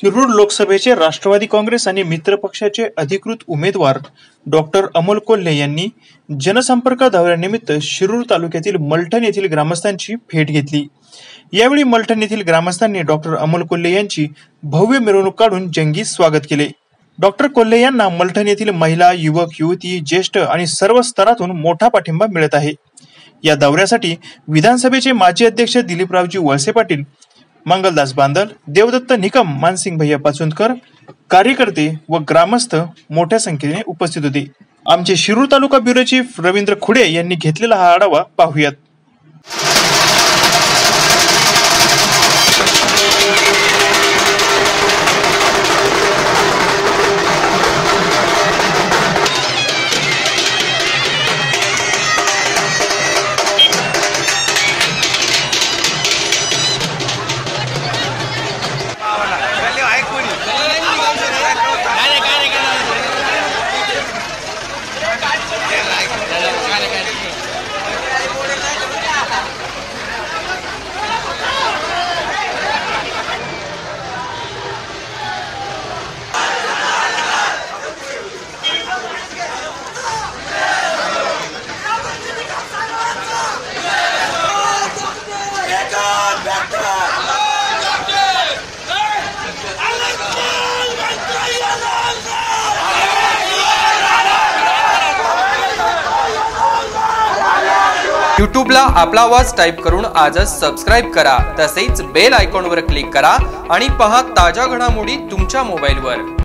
शिरूर लोकसभेचे राष्ट्रवादी काँग्रेस आणि मित्र पक्षाचे अधिकृत उमेदवार डॉक्टर अमोल कोल्हे यांनी जनसंपर्क दौऱ्यानिमित्त शिरूर तालुक्यातील मलठण येथील ग्रामस्थांची भेट घेतली। यावेळी मलठण येथील ग्रामस्थांनी डॉक्टर अमोल कोल्हे यांची भव्य मिरवणूक काढून जंगी स्वागत केले। डॉक्टर कोल्हे यांना मलठण येथील महिला, युवक, युवती, ज्येष्ठ आणि सर्व स्तरातून मोठा पाठिंबा मिळत आहे। या दौऱ्यासाठी विधानसभेचे माजी अध्यक्ष दिलीपरावजी वळसे पाटील, मंगलदास बांदल, देवदत्त निकम, मानसिंग भैया पाचुंदकर, कार्यकर्ते व ग्रामस्थ मोठ्या संख्येने उपस्थित होते। आमचे शिरूर तालुका ब्युरो चीफ रवींद्र खुडे यांनी घेतलेला हा आढावा पाहूयात। यूट्यूबला आपला आवाज टाइप करून आजच सबस्क्राइब करा। तसेच बेल आयकॉनवर क्लिक करा आणि पहा ताज्या घडामोडी तुमच्या मोबाईलवर।